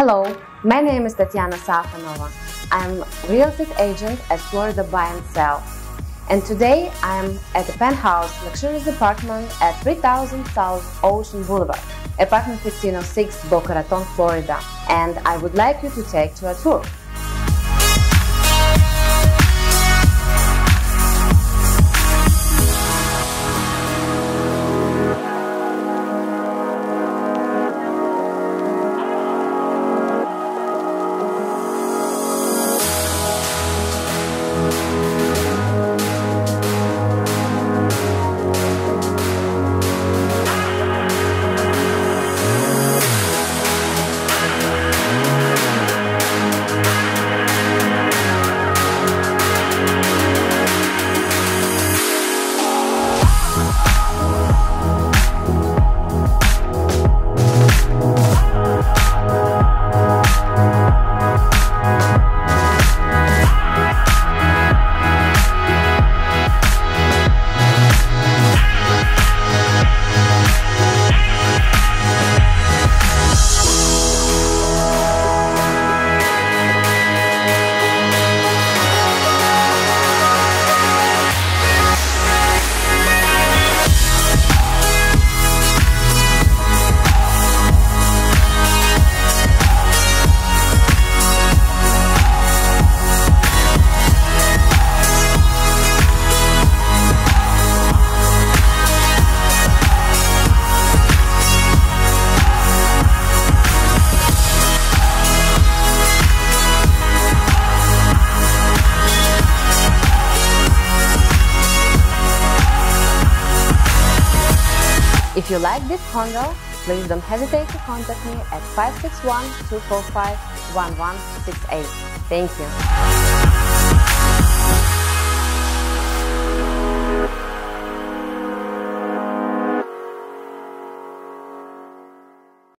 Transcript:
Hello, my name is Tatiana Safanova. I'm real estate agent at Florida Buy and Sell. And today I'm at a penthouse luxurious apartment at 3000 South Ocean Boulevard, apartment 1506, Boca Raton, Florida. And I would like you to take to a tour. If you like this condo, please don't hesitate to contact me at 561-245-1168. Thank you.